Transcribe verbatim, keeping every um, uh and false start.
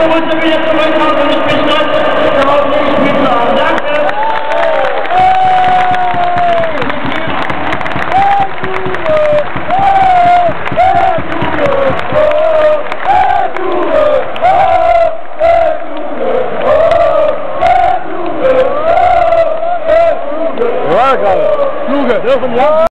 du musst du wieder zurückkommen und ich bin stolz darauf, nicht gespielt zu haben. Danke! Ja, gerade. Fluge.